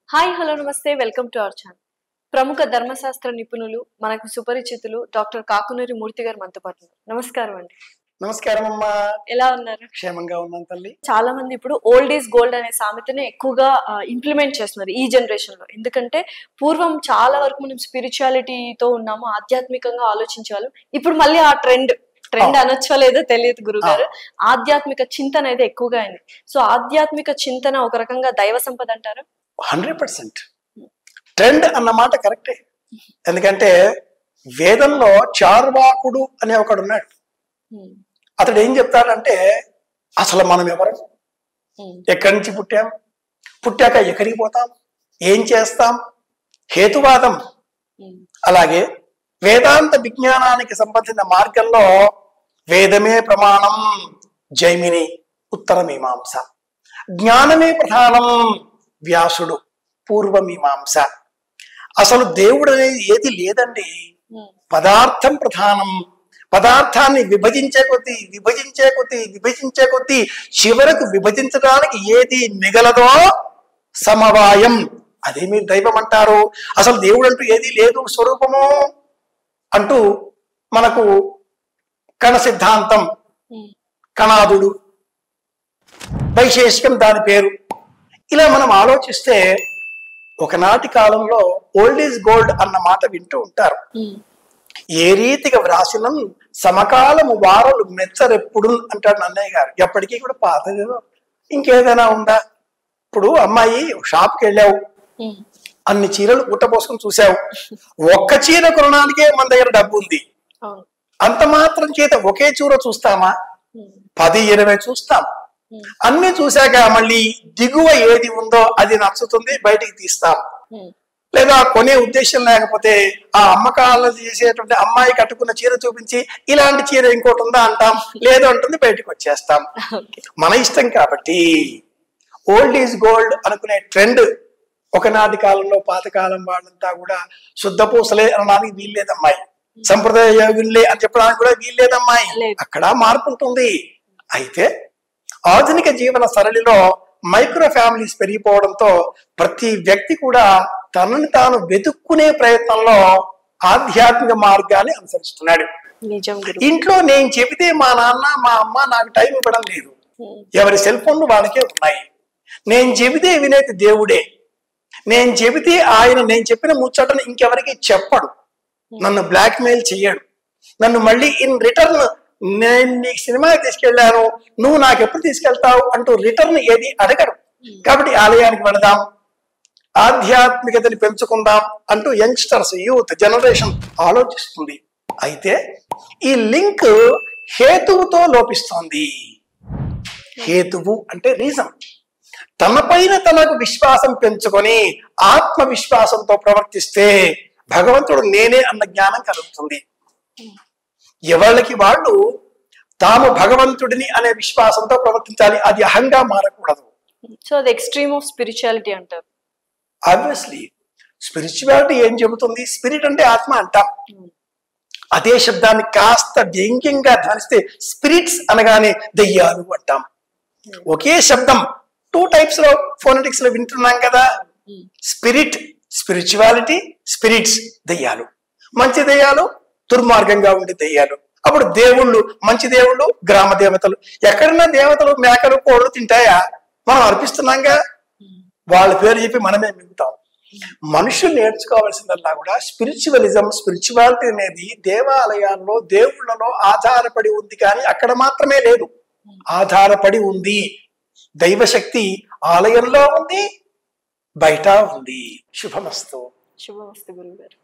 Hi hello namaste welcome to our channel. ప్రముఖ ధర్మశాస్త్ర నిపుణులు మనకు సుపరిచితులు డాక్టర్ కాకునూరి మూర్తి గారు మనతో పాటు ఉన్నారు. నమస్కారం అండి. నమస్కారం అమ్మా. ఎలా ఉన్నారు? క్షేమంగా ఉన్నాను తల్లి. చాలా మంది ఇప్పుడు ఓల్డ్ ఈజ్ గోల్డ్ అనే సామెతని ఎక్కువగా ఇంప్లిమెంట్ చేస్తున్నారు ఈ జనరేషన్ లో. ఎందుకంటే పూర్వం చాలా వరకు మనం స్పిరిచువాలిటీతో ఉన్నాము, ఆధ్యాత్మికంగా ఆలోచించేవాళ్ళం. ఇప్పుడు మళ్ళీ ఆ ట్రెండ్ అనొచ్చో లేదో తెలియదు గురుగారు, ఆధ్యాత్మిక చింతన అయితే ఎక్కువగా అయింది. సో ఆధ్యాత్మిక చింతన ఒక రకంగా దైవ సంపద అంటారు. 100% ట్రెండ్ అన్నమాట కరెక్టే. ఎందుకంటే వేదంలో చార్వాకుడు అనే ఒకడు ఉన్నాడు. అతడు ఏం చెప్తాడంటే అసలు మనం ఎవరు, ఎక్కడి నుంచి పుట్టాం, పుట్టాక ఎక్కడికి పోతాం, ఏం చేస్తాం, హేతువాదం. అలాగే వేదాంత విజ్ఞానానికి సంబంధించిన మార్గంలో వేదమే ప్రమాణం, జైమిని ఉత్తరమీమాంస, జ్ఞానమే ప్రధానం వ్యాసుడు పూర్వమీమాంస. అసలు దేవుడు అనేది ఏది లేదండి, పదార్థం ప్రధానం. పదార్థాన్ని విభజించే కొద్దీ చివరకు విభజించడానికి ఏది మిగలదో సమవాయం, అదే మీరు దైవం అంటారు. అసలు దేవుడు అంటూ ఏది లేదు, స్వరూపము అంటూ మనకు కణ సిద్ధాంతం, కణాదుడు, వైశేషికం దాని పేరు. ఇలా మనం ఆలోచిస్తే ఒకనాటి కాలంలో ఓల్డ్ ఈజ్ గోల్డ్ అన్న మాట వింటూ ఉంటారు. ఏ రీతిగా వ్రాసినం సమకాలము వారలు మెచ్చరెప్పుడు అంటాడు నన్నయ్య గారు. ఎప్పటికీ కూడా పాతదేదో ఇంకేదైనా ఉందా? ఇప్పుడు అమ్మాయి షాప్కి వెళ్ళావు, అన్ని చీరలు గుట్టపోసుకొని చూసావు, ఒక్క చీర కొనడానికే మన దగ్గర డబ్బు ఉంది. అంత మాత్రం చేత ఒకే చీర చూస్తామా? 10-20 చూస్తాం. అన్ని చూశాక మళ్ళీ దిగువ ఏది ఉందో అది నచ్చుతుంది, బయటికి తీస్తాం. లేదా కొనే ఉద్దేశం లేకపోతే ఆ అమ్మకాలు చేసేటువంటి అమ్మాయి కట్టుకున్న చీర చూపించి ఇలాంటి చీర ఇంకోటి ఉందా అంటాం, లేదు అంటుంది, బయటకు వచ్చేస్తాం. మన ఇష్టం. కాబట్టి ఓల్డ్ ఈజ్ గోల్డ్ అనుకునే ట్రెండ్ ఒకనాటి కాలంలో, పాతకాలం వాళ్ళంతా కూడా శుద్ధ పూసలే అనడానికి వీల్లేదమ్మాయి, సంప్రదాయ యోగులే అని చెప్పడానికి కూడా వీల్లేదమ్మాయి. అక్కడ మార్పు ఉంటుంది. అయితే ఆధునిక జీవన సరళిలో మైక్రో ఫ్యామిలీస్ పెరిగిపోవడంతో ప్రతి వ్యక్తి కూడా తనని తాను వెతుక్కునే ప్రయత్నంలో ఆధ్యాత్మిక మార్గాన్ని అనుసరిస్తున్నాడు. ఇంట్లో నేను చెబితే మా నాన్న మా అమ్మ నాకు టైం ఇవ్వడం లేదు, ఎవరి సెల్ ఫోన్లు వాళ్ళకే ఉన్నాయి. నేను చెబితే వినేది దేవుడే, నేను చెబితే ఆయన నేను చెప్పిన ముచ్చటను ఇంకెవరికి చెప్పడు, నన్ను బ్లాక్ మెయిల్ చెయ్యడు, నన్ను మళ్ళీ ఇన్ రిటర్న్ నేను నీకు సినిమాకి తీసుకెళ్లాను, నువ్వు నాకు ఎప్పుడు తీసుకెళ్తావు అంటూ రిటర్న్ ఏది అడగడు. కాబట్టి ఆలయానికి వెళదాం, ఆధ్యాత్మికతని పెంచుకుందాం అంటూ యంగ్స్టర్స్, యూత్ జనరేషన్ ఆలోచిస్తుంది. అయితే ఈ లింక్ హేతువుతో లోపిస్తోంది. హేతువు అంటే రీజన్. తనపైన తనకు విశ్వాసం పెంచుకొని ఆత్మవిశ్వాసంతో ప్రవర్తిస్తే భగవంతుడు నేనే అన్న జ్ఞానం కలుగుతుంది. ఎవరికి వాళ్ళు తాము భగవంతుడిని అనే విశ్వాసంతో ప్రవర్తించాలి, అది అహంగా మారకూడదు. సో అది ఎక్స్ట్రీమ్ ఆఫ్ స్పిరిచువాలిటీ అంటారు. ఆబ్వియస్లీ స్పిరిచువాలిటీ ఏం చెబుతుంది? స్పిరిట్ అంటే ఆత్మ అంటాం. అదే శబ్దాన్ని కాస్త వ్యంగ్యంగా ధ్వనిస్తే స్పిరిట్స్ అనగానే దెయ్యాలు అంటాం. ఒకే శబ్దం 2 టైప్స్ లో ఫోనెటిక్స్ లో వింటున్నాం కదా. స్పిరిట్ స్పిరిచువాలిటీ, స్పిరిట్స్ దెయ్యాలు. మంచి దెయ్యాలు, దుర్మార్గంగా ఉండే దెయ్యాలు. అప్పుడు దేవుళ్ళు, మంచి దేవుళ్ళు, గ్రామ దేవతలు. ఎక్కడన్నా దేవతలు మేకలు కోళ్ళు తింటాయా? మనం అర్పిస్తున్నాంగా, వాళ్ళ పేరు చెప్పి మనమే మిగుతాం. మనుషులు నేర్చుకోవాల్సిందల్లా కూడా స్పిరిచువలిజం, స్పిరిచువాలిటీ అనేది దేవాలయాల్లో దేవుళ్లలో ఆధారపడి ఉంది, కానీ అక్కడ మాత్రమే లేదు, ఆధారపడి ఉంది. దైవశక్తి ఆలయంలో ఉంది, బయట ఉంది. శుభమస్తు. శుభమస్తు గురుగారు.